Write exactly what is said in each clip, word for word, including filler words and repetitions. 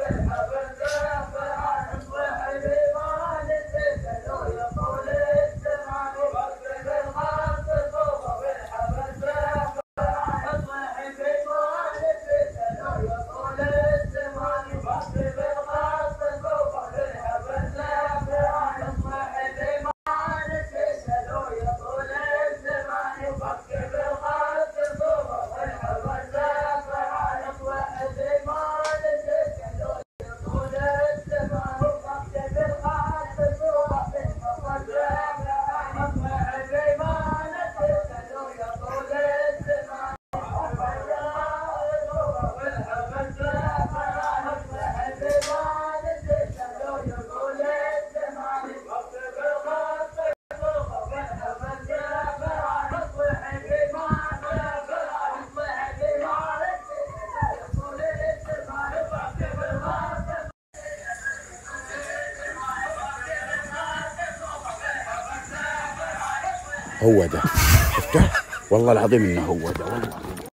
هو ده شفته؟ والله العظيم انه هو ده والله.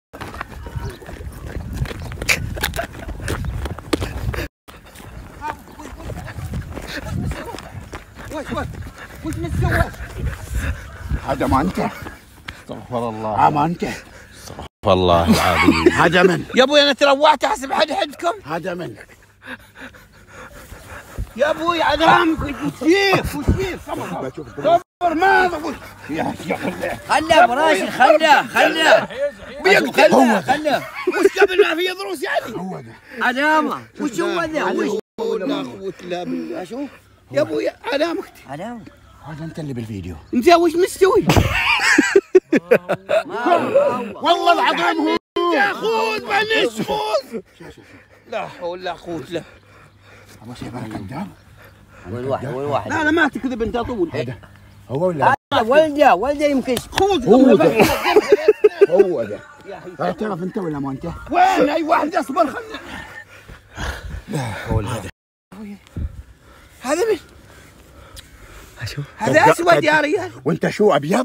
وش وش وش متسوى؟ هذا ما انت؟ استغفر الله. ها ما انت؟ استغفر الله العظيم. هذا من؟ يا ابوي انا تروعت احسب حد حدكم. هذا من؟ يا ابوي عدامك وش فيك وش فيك؟ صبر ما ضبط. يا يا خله خله ابو راشد خله خله بيقتل. هو ده. خله وش قبل ما في دروس يعني؟ هو ده. علامه وش هو ذا وش لا قوة الا بالله. اشوف يا ابوي علامك علامه هذا انت اللي بالفيديو. انت وش مستوي؟ والله العظيم هو. يا خذ معلش خذ. لا حول ولا قوة الا. ابو شيخ انا كذاب. وين واحد وين واحد لا لا ما تكذب انت طول. هذا هو ولا هذا ولده ولده يمكن خذ هو ده. هو ده. اعترف انت ولا ما انت؟ وين اي واحد اصبر خلنا. لا حول. هذا هذا من؟ اشوف هذا اسود يا ريال. وانت شو ابيض؟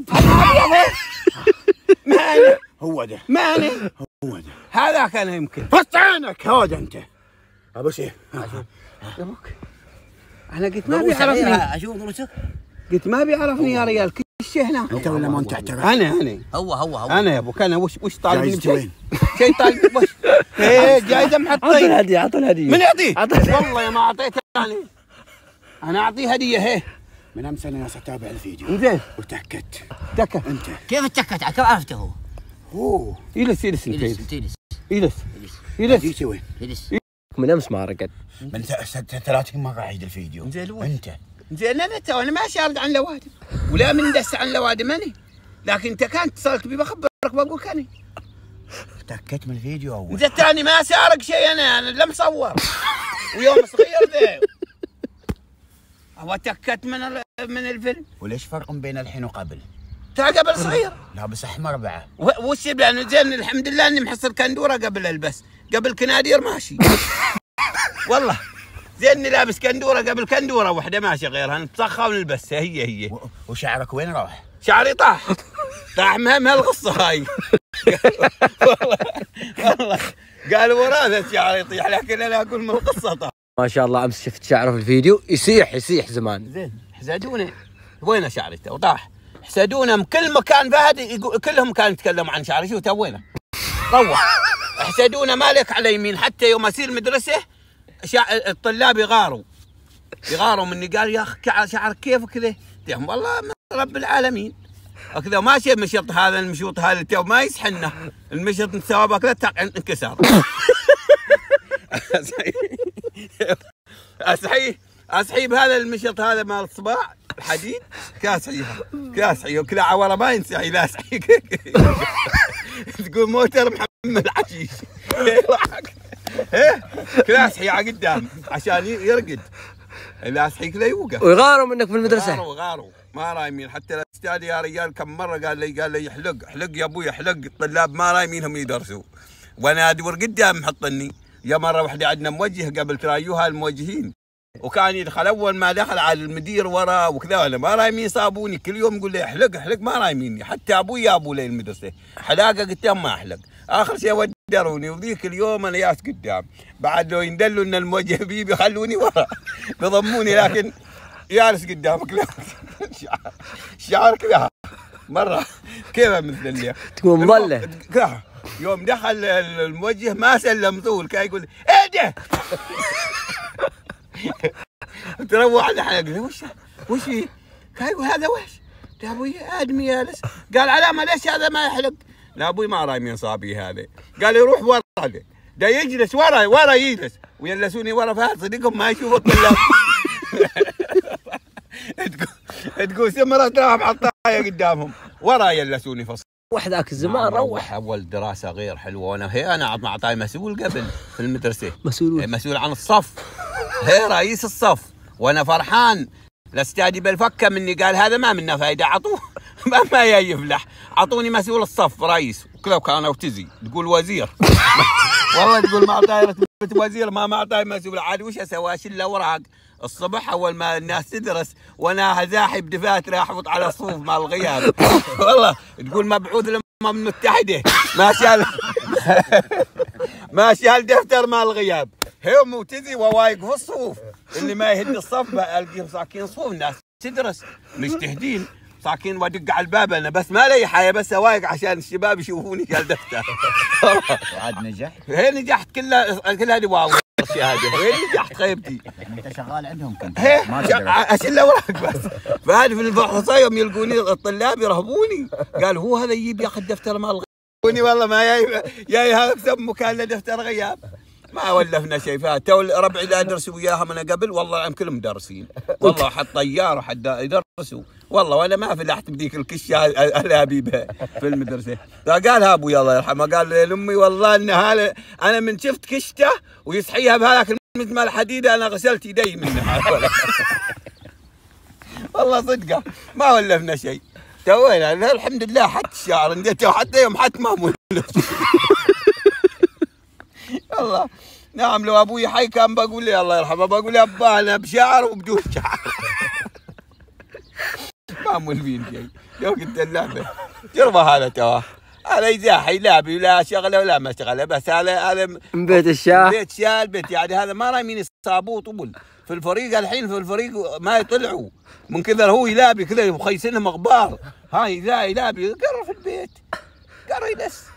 ما انا هو ده. ما انا هو ده. هذاك انا يمكن. فص عينك. هذا انت ابو شيخ. ابوك انا قلت ما بيعرفني. اشوف ضرسك قلت ما بيعرفني يا ريال كل شيء هنا. انت ولا ما انت اعترف؟ انا انا هو هو هو انا يا ابوك انا وش وش طالب مني جايزتي وين؟ شيء طالب وش؟ ايه جايزه محطين. الهديه عطوا الهديه من يعطيه؟ والله يا ما اعطيته انا. انا اعطيه هديه هي. من امس انا ناس اتابع الفيديو زين وتاكدت. تكه انت كيف اتكت كيف عرفته هو؟ هو يلس يلس انت يلس يلس يلس يلس يلس جيتي وين؟ يلس من امس ما رقد. من ثلاثين مره اعيد الفيديو. زين وين؟ انت زين انا تو انا ما شارد عن لوادم ولا من دس عن لوادم انا. لكن انت كان اتصلت بي بخبرك بقول انا. تاكدت من الفيديو اول. زين تاني ما سارق شيء انا انا لا مصور. ويوم صغير ذا. هو تاكدت من من الفيلم. وليش فرق بين الحين وقبل؟ تا قبل صغير لابس احمر بعد. وش لانه زين الحمد لله اني محصل كندوره قبل البس. قبل كنادير ماشي. والله زين اني لابس كندوره قبل كندوره واحده ماشي غيرها نتسخى ونلبسها هي هي. وشعرك وين راح؟ شعري طاح. طاح مهم هالقصه هاي. والله والله قالوا وراثه شعري يطيح لكن انا اقول من القصه طاح. ما شاء الله امس شفت شعره في الفيديو يسيح يسيح زمان. زين حسدونا وين شعري وطاح. حسدونا من كل مكان فهد يقول كلهم كانوا يتكلموا عن شعري. شو توينا روح. حسدونا مالك على يمين حتى يوم اسير مدرسه شع... الطلاب يغاروا يغاروا مني. قال يا اخي شعرك كيف كذا؟ قلت والله من رب العالمين كذا ماشي. المشط هذا المشوط هذا تو ما يسحنا. المشط نسوى كذا انكسر. اسحي اسحي بهذا المشط هذا مال الصباع الحديد كاسحيها كاسحي وكذا عوره ما ينسحي لا اسحي. تقول موتر محمل حشيش. ايه كذا اسحي على قدام عشان يرقد. لا اسحي كذا يوقف. ويغاروا منك في المدرسه. غاروا غاروا ما رايمين. حتى الاستاذ يا رجال كم مره قال لي قال لي احلق احلق يا ابوي احلق. الطلاب ما رايمينهم يدرسوا وانا ادور قدام محطني. يا مره واحده عندنا موجه قبل ترايوها الموجهين وكان يدخل اول ما دخل على المدير ورا وكذا وانا ما رايمين صابوني. كل يوم يقول لي احلق احلق ما رايميني. حتى ابوي يا ابو لي المدرسه حلاقه قلت لهم ما احلق. اخر شيء ودروني، وذيك اليوم انا ياس قدام، بعد لو يندلوا ان الموجه بيبي يخلوني ورا بيضموني، لكن جالس قدامك. لا شعر كذا مره كيف مثل اللي تكون مضله يوم دخل الموجه ما سلم طول، كان يقول ايه ده تروح على حلقه. وش وش فيه؟ كان يقول هذا وش؟ يا ابوي ادمي جالس. قال علامه ليش هذا ما يحلق؟ لا ابوي ما راي من صابي هذا. قال يروح ورا ده يجلس ورا ورا يجلس، ويلسوني ورا فهد صديقهم ما يشوف الطلاب. تقول سمرة تراهم حطايه قدامهم ورا يلسوني فصل. روح ذاك الزمان روح. اول دراسه غير حلوه، وانا هي انا معطاي مسؤول قبل في المدرسه، مسؤول مسؤول عن الصف، هي رئيس الصف، وانا فرحان الاستاذ بالفكه مني، قال هذا ما منه فايده، عطوه ما ما يفلح، عطوني مسؤول الصف رئيس وكذا، كان اوتزي تقول وزير. والله تقول ما اعطاي رتبه وزير، ما معطاي مسؤول. عاد وش اسوي؟ اشيل اوراق الصبح اول ما الناس تدرس، وانا زاحب دفاتر احفظ على الصفوف مال الغياب. والله تقول مبعوث الامم المتحده ما شال ما شال دفتر مال الغياب، هي موتزي ووايق في الصفوف، اللي ما يهد الصف القيهم صاكين صفوف، الناس تدرس مجتهدين صاكين، وادق على الباب انا بس ما لي حاجه، بس اوايق عشان الشباب يشوفوني شال دفتر. وعاد نجحت؟ هي نجحت كلها كلها دواوي الشهاده، هي نجحت خيبتي. انت شغال عندهم كنت؟ هي اشيل اوراق بس. فهذه في الفحوصات يوم يلقوني الطلاب يرهبوني، قال هو هذا يجيب ياخذ دفتر مال الغياب، والله ما جاي جاي هذا سمو كان له دفتر غياب. ما ولفنا شيء، فاتوا ربعي لا ادرسوا وياهم انا قبل، والله العظيم كلهم مدرسين، والله حد طيار وحد يدرسوا، والله وانا ما فلحت بديك الكشه الهبيبه في المدرسه. فقال ابوي الله يرحمه، قال لامي والله ان هذا انا من شفت كشته ويصحيها بهذاك مثل ما الحديده انا غسلت يدي منها. والله صدقه ما ولفنا شيء، توينا الحمد لله. حتى الشعر نديته حتى يوم حتى ما مولف. والله نعم، لو ابوي حي كان بقول لي الله يرحمه، بقول لي ابا انا بشعر وبدون شعر. ما مولفين شيء. لو قلت اللعبه ترضى هذا توا، هذا يزاحي لعبي لا شغله ولا ما شغله، بس هذا هذا من بيت الشاه، بيت شاه البيت، يعني هذا ما رايمين يصابوه طبل في الفريق الحين، في الفريق ما يطلعوا من كذا، هو يلابي كذا مخيسينهم اخبار، هاي ذا يلابي قرر في البيت، قرر يدس.